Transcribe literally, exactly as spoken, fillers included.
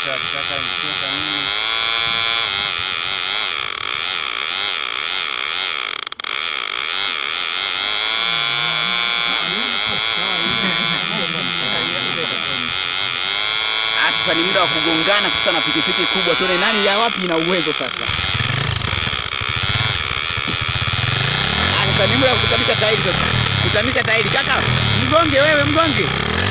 Tunataka mcheka nini? Sasa ni muda wa kugongana sasa na pikipiki kubwa, tuone nani ya wapi ina uwezo sasa. Sasa ni muda wa kutanisha tairi sasa. Kutanisha tairi kaka, mgonge wewe mgonge.